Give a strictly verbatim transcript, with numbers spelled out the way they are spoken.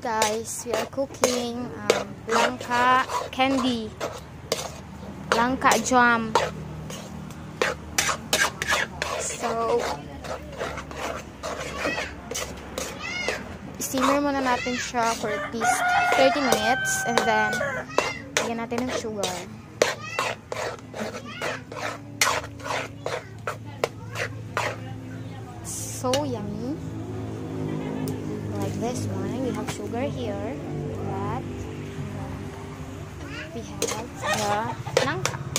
guys, we are cooking um, langka candy, langka jam. So, simmer muna natin siya for at least thirty minutes and then lagyan natin ng sugar. So yummy. Like this one, we have sugar here. That we have the langka.